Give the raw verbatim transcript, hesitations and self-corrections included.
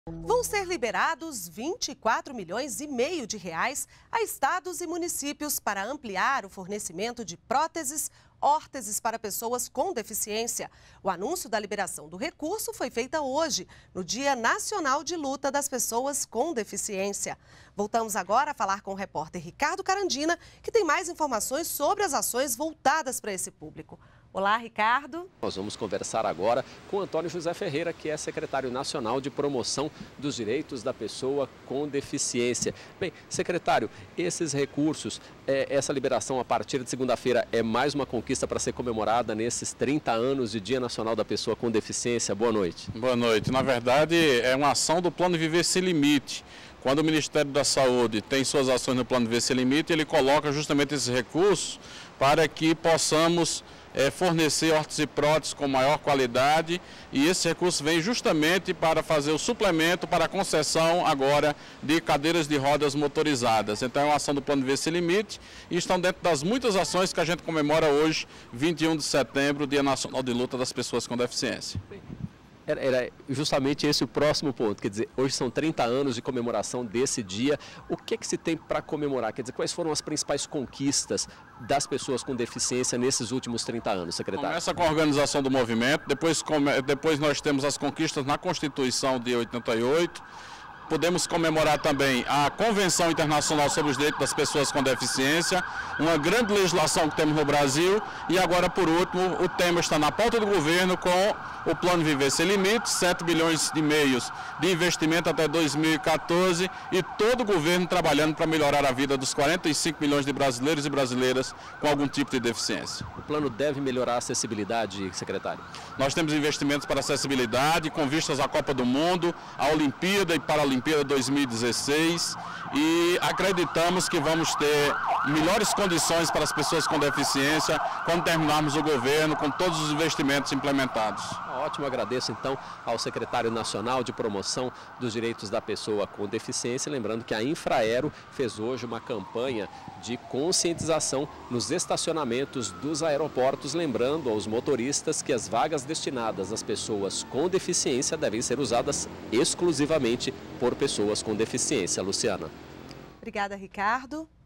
Vão ser liberados vinte e quatro milhões e meio de reais a estados e municípios para ampliar o fornecimento de próteses, órteses para pessoas com deficiência. O anúncio da liberação do recurso foi feita hoje, no Dia Nacional de Luta das Pessoas com Deficiência. Voltamos agora a falar com o repórter Ricardo Carandina, que tem mais informações sobre as ações voltadas para esse público. Olá, Ricardo. Nós vamos conversar agora com Antônio José Ferreira, que é secretário nacional de promoção dos direitos da pessoa com deficiência. Bem, secretário, esses recursos, é, essa liberação a partir de segunda-feira é mais uma conquista para ser comemorada nesses trinta anos de Dia Nacional da Pessoa com Deficiência. Boa noite. Boa noite. Na verdade, é uma ação do Plano Viver Sem Limite. Quando o Ministério da Saúde tem suas ações no Plano Viver Sem Limite, ele coloca justamente esses recursos para que possamos É, fornecer órteses e próteses com maior qualidade, e esse recurso vem justamente para fazer o suplemento para a concessão agora de cadeiras de rodas motorizadas. Então é uma ação do Plano Viver Sem Limite e estão dentro das muitas ações que a gente comemora hoje, vinte e um de setembro, Dia Nacional de Luta das Pessoas com Deficiência. Era, era justamente esse o próximo ponto, quer dizer, hoje são trinta anos de comemoração desse dia. O que, que se tem para comemorar? Quer dizer, quais foram as principais conquistas das pessoas com deficiência nesses últimos trinta anos, secretário? Começa com a organização do movimento, depois, depois nós temos as conquistas na Constituição de oitenta e oito, podemos comemorar também a Convenção Internacional sobre os Direitos das Pessoas com Deficiência, uma grande legislação que temos no Brasil, e agora, por último, o tema está na pauta do governo com o Plano Viver Sem Limites, sete bilhões e meio de investimento até dois mil e quatorze, e todo o governo trabalhando para melhorar a vida dos quarenta e cinco milhões de brasileiros e brasileiras com algum tipo de deficiência. O plano deve melhorar a acessibilidade, secretário? Nós temos investimentos para acessibilidade, com vistas à Copa do Mundo, à Olimpíada e Paralimpíada dois mil e dezesseis, e acreditamos que vamos ter melhores condições para as pessoas com deficiência quando terminarmos o governo com todos os investimentos implementados. Ótimo, agradeço então ao secretário nacional de promoção dos direitos da pessoa com deficiência, lembrando que a Infraero fez hoje uma campanha de conscientização nos estacionamentos dos aeroportos, lembrando aos motoristas que as vagas destinadas às pessoas com deficiência devem ser usadas exclusivamente por pessoas com deficiência. Luciana. Obrigada, Ricardo.